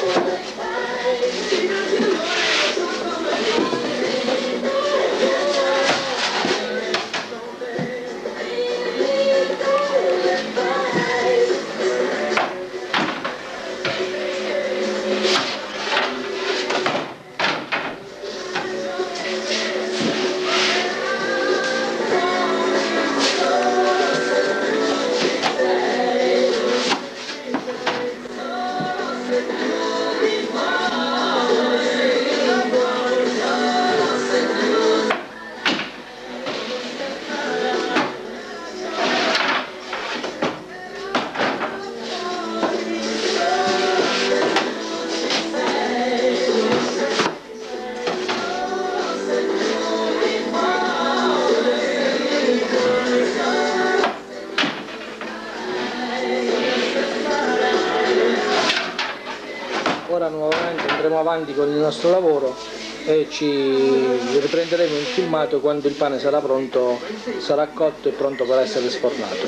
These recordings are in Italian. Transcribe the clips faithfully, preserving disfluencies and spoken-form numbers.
Ora nuovamente andremo avanti con il nostro lavoro e ci riprenderemo il filmato quando il pane sarà pronto, sarà cotto e pronto per essere sfornato.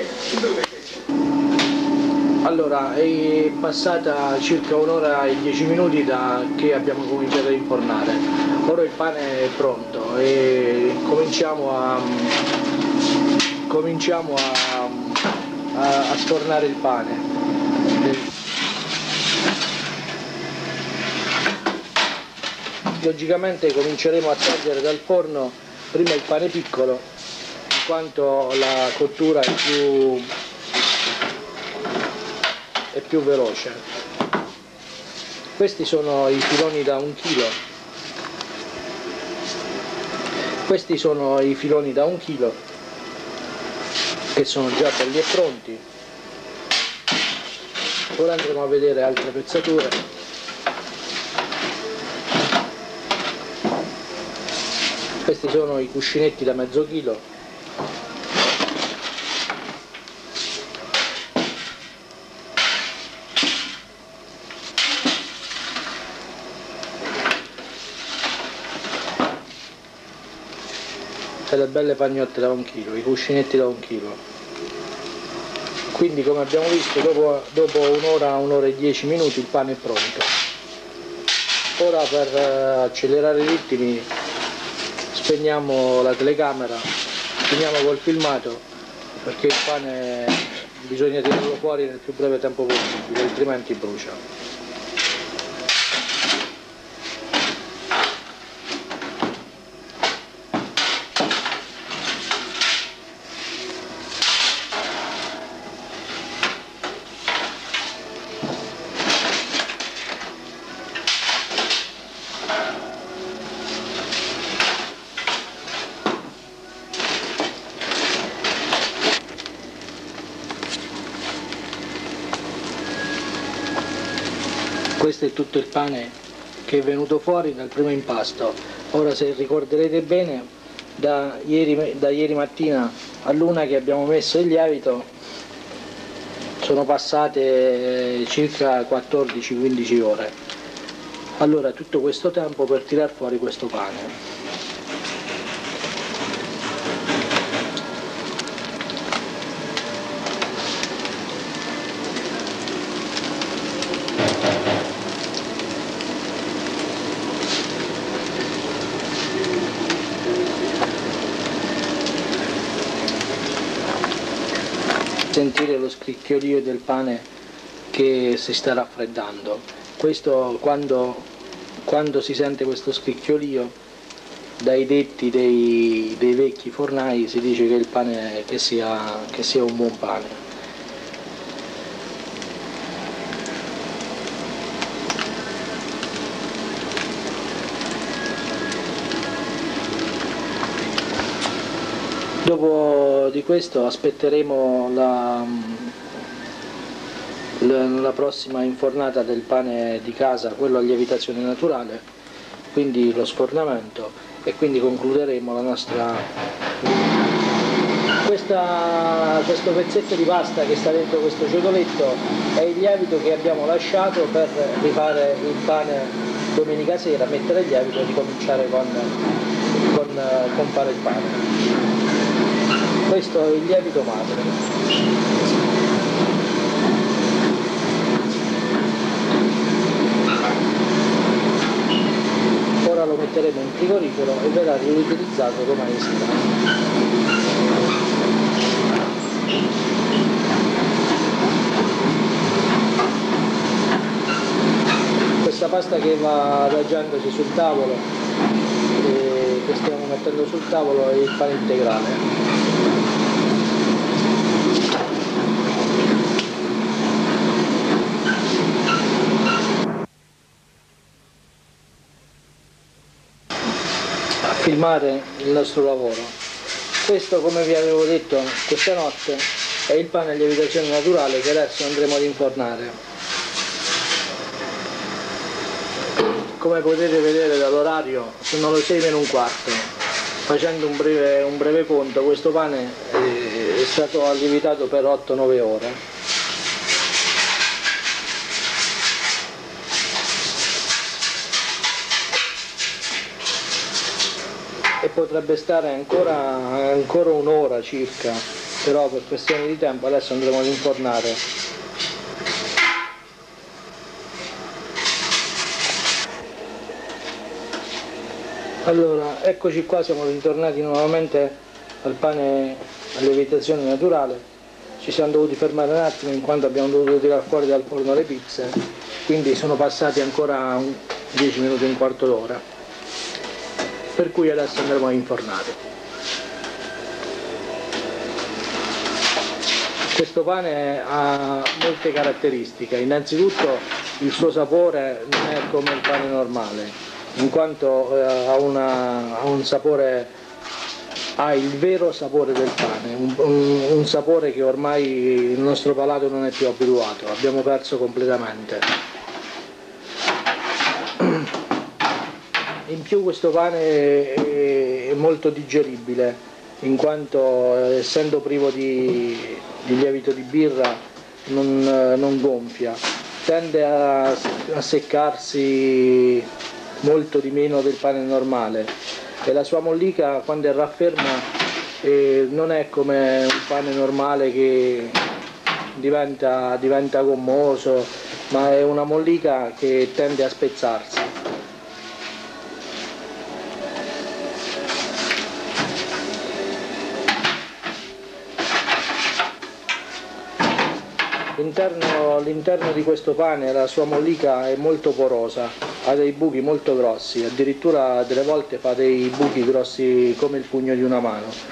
Allora, è passata circa un'ora e dieci minuti da che abbiamo cominciato a infornare. Ora il pane è pronto e cominciamo a, cominciamo a, a, a sfornare il pane. Logicamente cominceremo a togliere dal forno prima il pane piccolo, in quanto la cottura è più, è più veloce. Questi sono i filoni da un chilo. Questi sono i filoni da un chilo che sono già belli e pronti. Ora andremo a vedere altre pezzature. Questi sono i cuscinetti da mezzo chilo. E le belle pagnotte da un chilo, i cuscinetti da un chilo. Quindi, come abbiamo visto, dopo, dopo un'ora, un'ora e dieci minuti il pane è pronto. Ora, per uh, accelerare i ritmi, spegniamo la telecamera, finiamo col filmato, perché il pane bisogna tirarlo fuori nel più breve tempo possibile, altrimenti brucia. Questo è tutto il pane che è venuto fuori dal primo impasto. Ora, se ricorderete bene, da ieri, da ieri mattina all'una che abbiamo messo il lievito sono passate circa quattordici quindici ore. Allora, tutto questo tempo per tirar fuori questo pane. Sentire lo scricchiolio del pane che si sta raffreddando. Questo, quando, quando si sente questo scricchiolio, dai detti dei, dei vecchi fornai si dice che il pane che sia, che sia un buon pane. Dopo di questo aspetteremo la, la, la prossima infornata del pane di casa, quello a lievitazione naturale, quindi lo sfornamento, e quindi concluderemo la nostra... Questa, questo pezzetto di pasta che sta dentro questo ciotoletto è il lievito che abbiamo lasciato per rifare il pane domenica sera, mettere il lievito e ricominciare con, con, con fare il pane. Questo è il lievito madre. metteremo in frigorifero e verrà riutilizzato domani sera. Questa pasta che va adagiandosi sul tavolo, e che stiamo mettendo sul tavolo, è il pane integrale. Filmare il nostro lavoro. Questo, come vi avevo detto questa notte, è il pane a lievitazione naturale che adesso andremo ad infornare. Come potete vedere dall'orario sono le sei meno un quarto. Facendo un breve, un breve conto, questo pane è stato lievitato per otto nove ore. E potrebbe stare ancora, ancora un'ora circa, però per questioni di tempo adesso andremo ad infornare. Allora, eccoci qua, siamo ritornati nuovamente al pane a lievitazione naturale. Ci siamo dovuti fermare un attimo in quanto abbiamo dovuto tirare fuori dal forno le pizze, quindi sono passati ancora dieci minuti e un quarto d'ora, per cui adesso andremo a infornare. Questo pane ha molte caratteristiche. Innanzitutto il suo sapore non è come il pane normale, in quanto eh, ha, una, ha un sapore, ha il vero sapore del pane, un, un, un sapore che ormai il nostro palato non è più abituato, abbiamo perso completamente. In più questo pane è molto digeribile, in quanto essendo privo di, di lievito di birra non, non gonfia, tende a, a seccarsi molto di meno del pane normale e la sua mollica, quando è rafferma, eh, non è come un pane normale che diventa, diventa gommoso, ma è una mollica che tende a spezzarsi. L'interno di questo pane, la sua mollica è molto porosa, ha dei buchi molto grossi, addirittura delle volte fa dei buchi grossi come il pugno di una mano.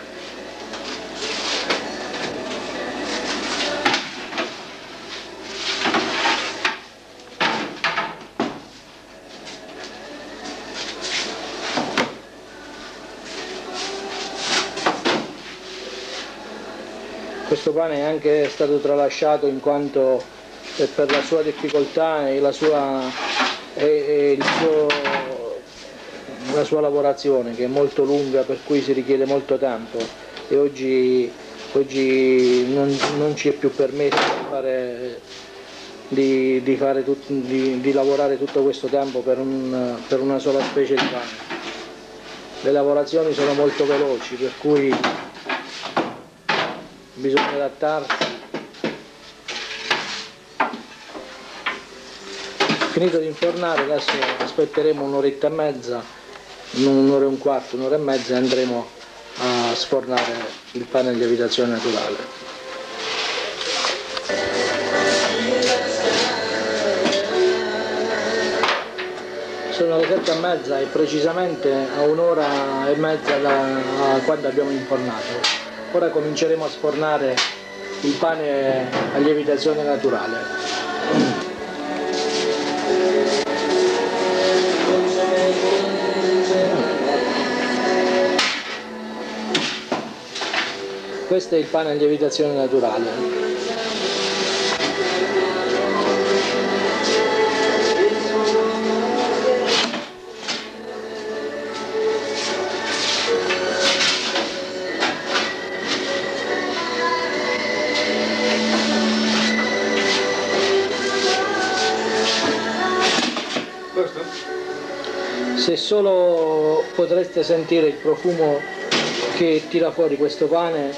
Questo pane è anche stato tralasciato in quanto per la sua difficoltà e la sua, e, e il suo, la sua lavorazione, che è molto lunga, per cui si richiede molto tempo, e oggi, oggi non, non ci è più permesso di, fare, di, di, fare tut, di, di lavorare tutto questo tempo per, un, per una sola specie di pane. Le lavorazioni sono molto veloci, per cui bisogna adattarsi. Finito di infornare, adesso aspetteremo un'oretta e mezza, un'ora e un quarto, un'ora e mezza, e andremo a sfornare il pane a lievitazione naturale. Sono le sette e mezza e precisamente a un'ora e mezza da quando abbiamo infornato. Ora cominceremo a sfornare il pane a lievitazione naturale. Questo è il pane a lievitazione naturale. Se solo potreste sentire il profumo che tira fuori questo pane,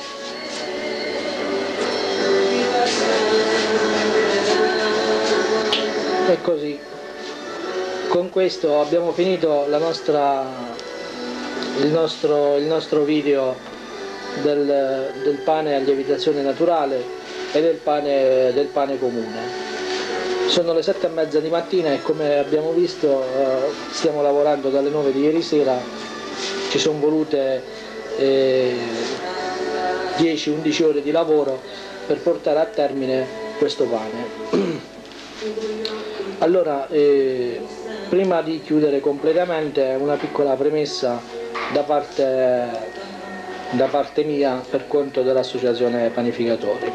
è così. Con questo abbiamo finito la nostra, il, nostro, il nostro video del, del pane a lievitazione naturale e del pane, del pane comune. Sono le sette e mezza di mattina e come abbiamo visto eh, stiamo lavorando dalle nove di ieri sera. Ci sono volute eh, dieci undici ore di lavoro per portare a termine questo pane. Allora, eh, prima di chiudere completamente, una piccola premessa da parte, da parte mia per conto dell'associazione panificatori.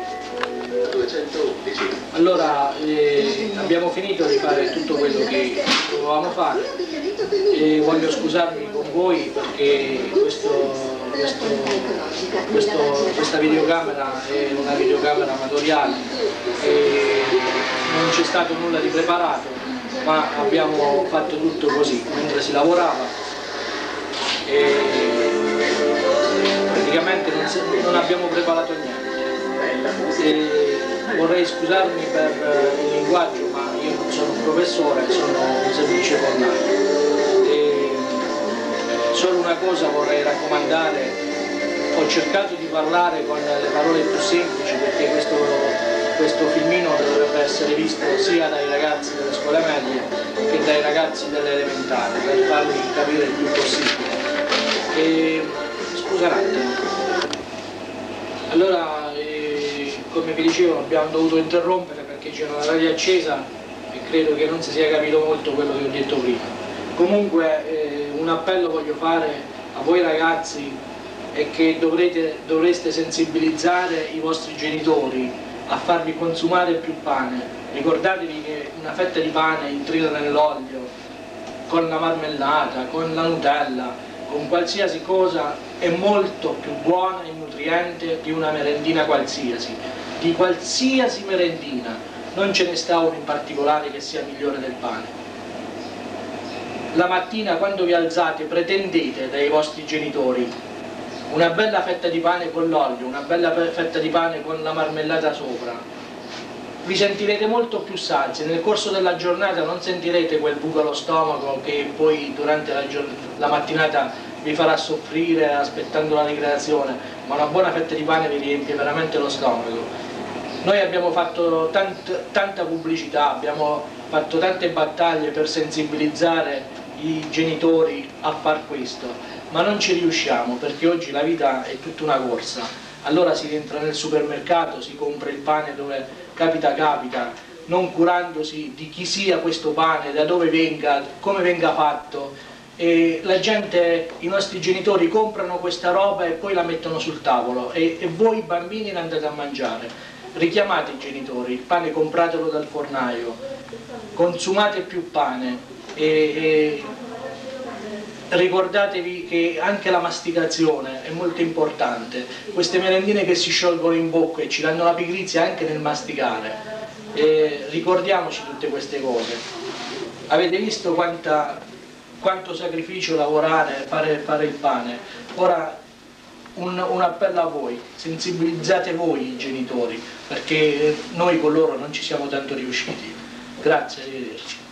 Allora, eh, abbiamo finito di fare tutto quello che dovevamo fare e voglio scusarmi con voi perché questo, questo, questo, questa videocamera è una videocamera amatoriale e non c'è stato nulla di preparato, ma abbiamo fatto tutto così, mentre si lavorava e praticamente non, si, non abbiamo preparato niente. E vorrei scusarmi per il linguaggio, ma io non sono un professore, sono un semplice fornaio. E solo una cosa vorrei raccomandare: ho cercato di parlare con le parole più semplici perché questo, questo filmino dovrebbe essere visto sia dai ragazzi delle scuole medie che dai ragazzi delle elementari, per farli capire il più possibile. E, scusa un attimo. Allora, come vi dicevo, abbiamo dovuto interrompere perché c'era la radio accesa e credo che non si sia capito molto quello che ho detto prima. Comunque eh, un appello voglio fare a voi ragazzi è che dovrete, dovreste sensibilizzare i vostri genitori a farvi consumare più pane. Ricordatevi che una fetta di pane intrisa nell'olio, con la marmellata, con la Nutella, con qualsiasi cosa è molto più buona e nutriente di una merendina qualsiasi, di qualsiasi merendina, non ce ne sta uno in particolare che sia migliore del pane. La mattina quando vi alzate pretendete dai vostri genitori una bella fetta di pane con l'olio, una bella fetta di pane con la marmellata sopra. Vi sentirete molto più sazi, nel corso della giornata non sentirete quel buco allo stomaco che poi durante la, la mattinata vi farà soffrire aspettando la ricreazione, ma una buona fetta di pane vi riempie veramente lo stomaco. Noi abbiamo fatto tant, tanta pubblicità, abbiamo fatto tante battaglie per sensibilizzare i genitori a far questo, ma non ci riusciamo perché oggi la vita è tutta una corsa. Allora si entra nel supermercato, si compra il pane dove capita capita, non curandosi di chi sia questo pane, da dove venga, come venga fatto. E la gente, i nostri genitori comprano questa roba e poi la mettono sul tavolo e, e voi bambini ne andate a mangiare. Richiamate i genitori, il pane compratelo dal fornaio, consumate più pane e, e ricordatevi che anche la masticazione è molto importante. Queste merendine che si sciolgono in bocca e ci danno la pigrizia anche nel masticare, e ricordiamoci tutte queste cose. Avete visto quanta, quanto sacrificio lavorare, fare, fare il pane. Ora un, un appello a voi: sensibilizzate voi i genitori, perché noi con loro non ci siamo tanto riusciti. Grazie, arrivederci.